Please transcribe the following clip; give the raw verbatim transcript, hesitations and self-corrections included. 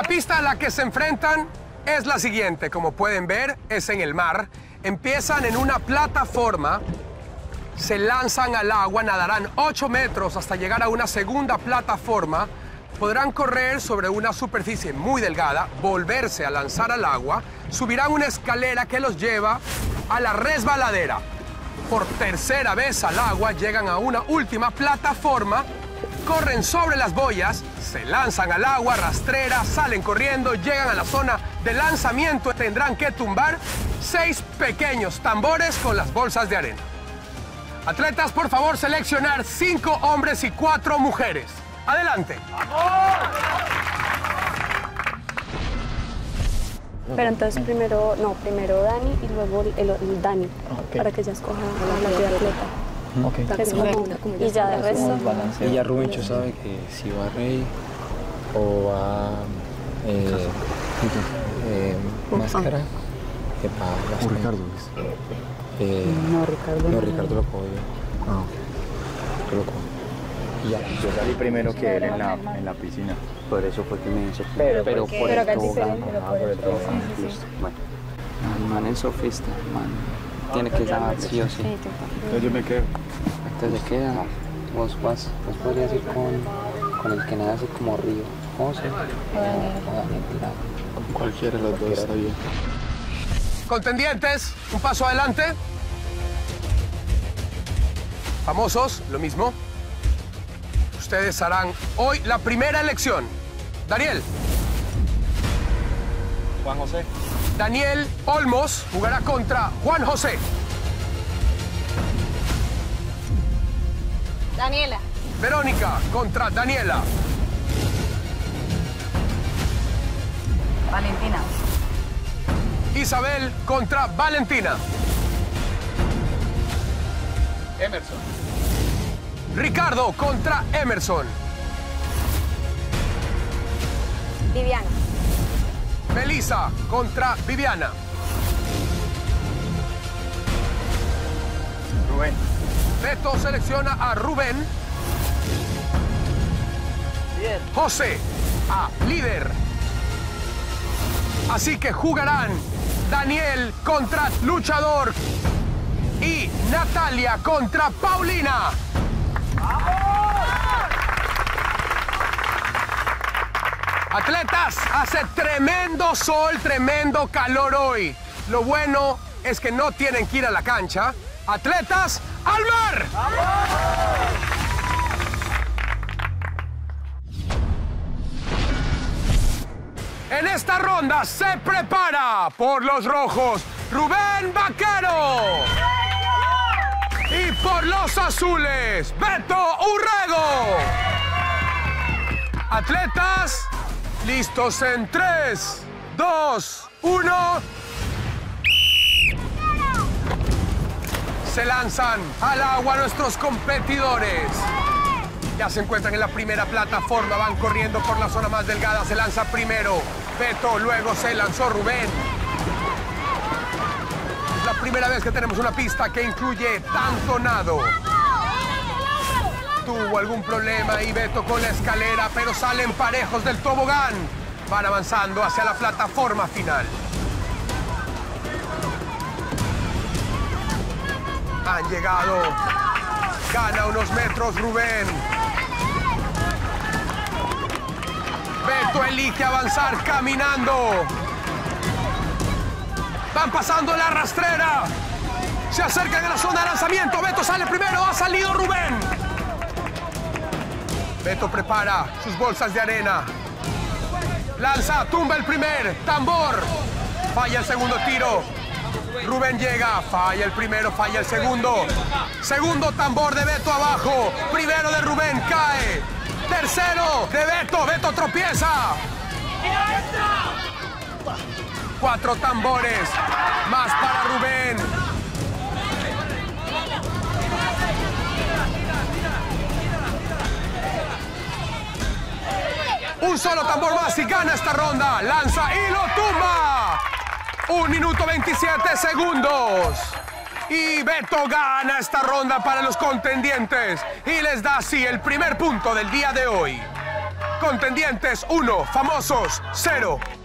pista a la que se enfrentan es la siguiente. Como pueden ver, es en el mar. Empiezan en una plataforma, se lanzan al agua, nadarán ocho metros hasta llegar a una segunda plataforma. Podrán correr sobre una superficie muy delgada, volverse a lanzar al agua, subirán una escalera que los lleva a la resbaladera. Por tercera vez al agua, llegan a una última plataforma, corren sobre las boyas, se lanzan al agua, rastrera, salen corriendo, llegan a la zona de lanzamiento. Tendrán que tumbar seis pequeños tambores con las bolsas de arena. Atletas, por favor, seleccionar cinco hombres y cuatro mujeres. Adelante. Pero entonces primero, no, primero Dani y luego el, el, el Dani, okay, para que ella escoja la atleta. Okay. Y ya de resto. Y ya Rubencho sabe que si va Rey o va eh, eh, Máscara, que para o Ricardo. Eh, no, Ricardo. No, Ricardo lo cojo yo. Ah, yo lo cojo. Y ya. Yo salí primero que él en la, en la piscina. Por eso fue que me hizo. Pero, pero por pero el tobogán. Bueno, el man es sofista, man. Tiene que ganar sí o sí. Entonces yo me quedo. Entonces se queda. Vos vas, vos podrías ir con, con el que nada así como Río. José. Cualquiera de los dos está bien. Contendientes, un paso adelante. Famosos, lo mismo. Ustedes harán hoy la primera elección. Daniel. Juan José. Daniel Olmos jugará contra Juan José. Daniela. Verónica contra Daniela. Valentina. Isabel contra Valentina. Emerson. Ricardo contra Emerson. Viviana. Melissa contra Viviana. Rubén. Beto selecciona a Rubén. Líder. José a líder. Así que jugarán Daniel contra Luchador y Natalia contra Paulina. Atletas, hace tremendo sol, tremendo calor hoy. Lo bueno es que no tienen que ir a la cancha. Atletas, ¡al mar! En esta ronda se prepara por los rojos Rubén Vaquero. Y por los azules, Beto Urrego. Atletas, listos en tres, dos, uno. Se lanzan al agua nuestros competidores. Ya se encuentran en la primera plataforma, van corriendo por la zona más delgada. Se lanza primero Beto, luego se lanzó Rubén. Es la primera vez que tenemos una pista que incluye tanto nado. Tuvo algún problema ahí Beto con la escalera, pero salen parejos del tobogán. Van avanzando hacia la plataforma final. Han llegado. Gana unos metros Rubén. Beto elige avanzar caminando. Van pasando la rastrera. Se acercan a la zona de lanzamiento. Beto sale primero. Ha salido Rubén. Beto prepara sus bolsas de arena. Lanza, tumba el primer. Tambor. Falla el segundo tiro. Rubén llega. Falla el primero, falla el segundo. Segundo tambor de Beto abajo. Primero de Rubén, cae. Tercero de Beto. Beto tropieza. Cuatro tambores. Más para Rubén. Un solo tambor más y gana esta ronda. Lanza y lo tumba. Un minuto veintisiete segundos. Y Beto gana esta ronda para los contendientes. Y les da así el primer punto del día de hoy. Contendientes uno, famosos cero.